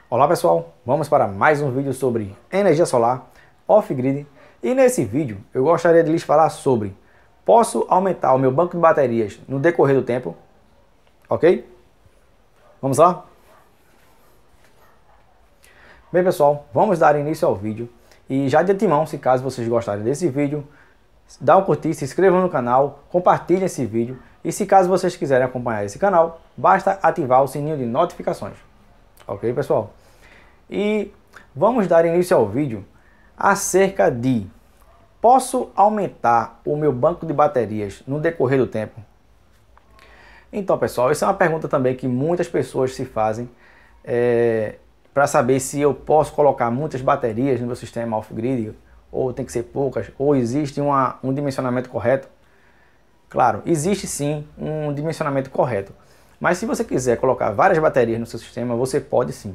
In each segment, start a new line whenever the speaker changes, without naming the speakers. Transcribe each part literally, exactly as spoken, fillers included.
Olá pessoal, vamos para mais um vídeo sobre energia solar off-grid e nesse vídeo eu gostaria de lhes falar sobre posso aumentar o meu banco de baterias no decorrer do tempo, ok? Vamos lá? Bem pessoal, vamos dar início ao vídeo e já de antemão, se caso vocês gostarem desse vídeo, dá um curtir, se inscrevam no canal, compartilhem esse vídeo e se caso vocês quiserem acompanhar esse canal, basta ativar o sininho de notificações, ok pessoal? E vamos dar início ao vídeo acerca de posso aumentar o meu banco de baterias no decorrer do tempo? Então pessoal, essa é uma pergunta também que muitas pessoas se fazem é, para saber se eu posso colocar muitas baterias no meu sistema off-grid ou tem que ser poucas, ou existe uma, um dimensionamento correto. Claro, existe sim um dimensionamento correto, mas se você quiser colocar várias baterias no seu sistema, você pode sim.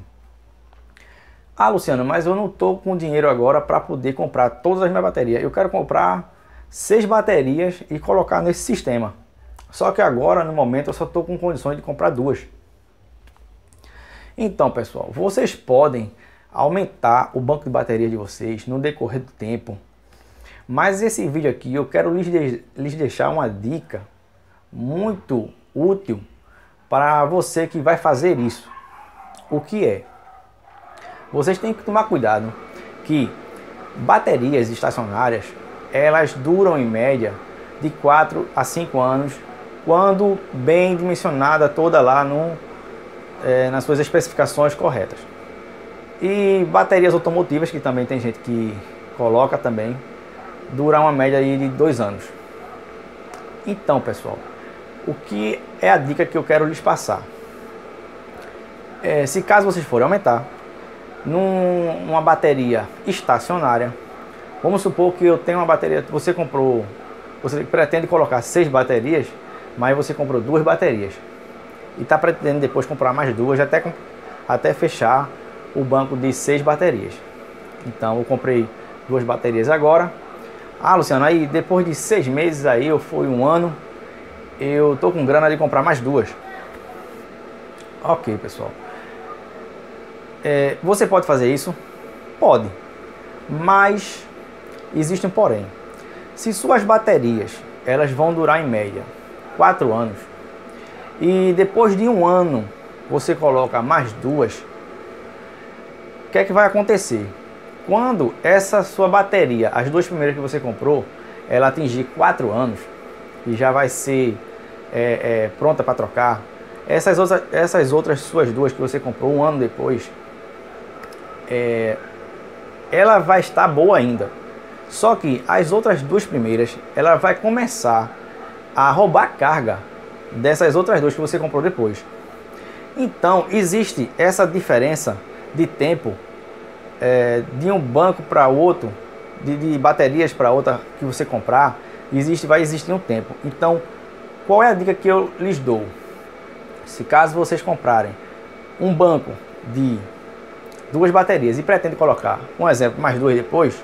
Ah, Luciano, mas eu não estou com dinheiro agora para poder comprar todas as minhas baterias. Eu quero comprar seis baterias e colocar nesse sistema. Só que agora, no momento, eu só estou com condições de comprar duas. Então, pessoal, vocês podem aumentar o banco de baterias de vocês no decorrer do tempo. Mas esse vídeo aqui eu quero lhes, de lhes deixar uma dica muito útil para você que vai fazer isso. O que é? Vocês têm que tomar cuidado que baterias estacionárias, elas duram em média de quatro a cinco anos, quando bem dimensionada toda lá no, é, nas suas especificações corretas. E baterias automotivas, que também tem gente que coloca também, duram uma média de dois anos. Então pessoal, o que é a dica que eu quero lhes passar? É, se caso vocês forem aumentar numa bateria estacionária, vamos supor que eu tenho uma bateria, você comprou, você pretende colocar seis baterias, mas você comprou duas baterias e está pretendendo depois comprar mais duas até, até fechar o banco de seis baterias. Então eu comprei duas baterias agora. Ah, Luciano, aí depois de seis meses aí, ou foi um ano, eu tô com grana de comprar mais duas. Ok, pessoal. É, você pode fazer isso? Pode, mas existe um porém. Se suas baterias elas vão durar em média quatro anos e depois de um ano você coloca mais duas, o que é que vai acontecer? Quando essa sua bateria, as duas primeiras que você comprou, ela atingir quatro anos e já vai ser é, é, pronta para trocar, essas outras, essas outras suas duas que você comprou um ano depois, É, ela vai estar boa ainda, só que as outras duas primeiras ela vai começar a roubar carga dessas outras duas que você comprou depois. Então existe essa diferença de tempo é, de um banco para outro, de, de baterias para outra que você comprar, existe, vai existir um tempo. Então qual é a dica que eu lhes dou? Se caso vocês comprarem um banco de duas baterias e pretende colocar, um exemplo, mais duas depois,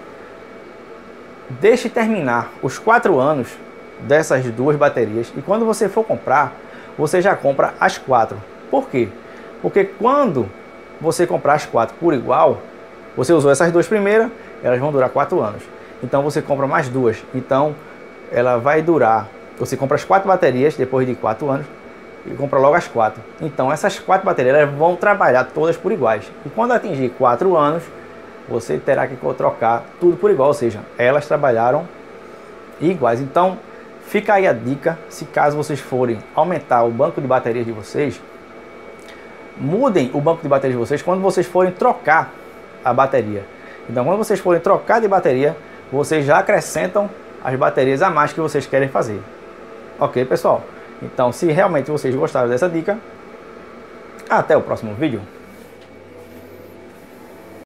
deixe terminar os quatro anos dessas duas baterias e quando você for comprar, você já compra as quatro. Por quê? Porque quando você comprar as quatro por igual, você usou essas duas primeiras, elas vão durar quatro anos. Então você compra mais duas, então ela vai durar, você compra as quatro baterias depois de quatro anos, e compra logo as quatro. Então essas quatro baterias elas vão trabalhar todas por iguais. E quando atingir quatro anos, você terá que trocar tudo por igual, ou seja, elas trabalharam iguais. Então fica aí a dica, se caso vocês forem aumentar o banco de baterias de vocês, mudem o banco de baterias de vocês quando vocês forem trocar a bateria. Então quando vocês forem trocar de bateria, vocês já acrescentam as baterias a mais que vocês querem fazer. Ok, pessoal? Então, se realmente vocês gostaram dessa dica, até o próximo vídeo.